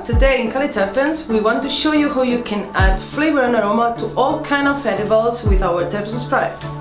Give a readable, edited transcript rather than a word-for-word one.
Today in Cali Terpenes we want to show you how you can add flavor and aroma to all kind of edibles with our Terps Spray.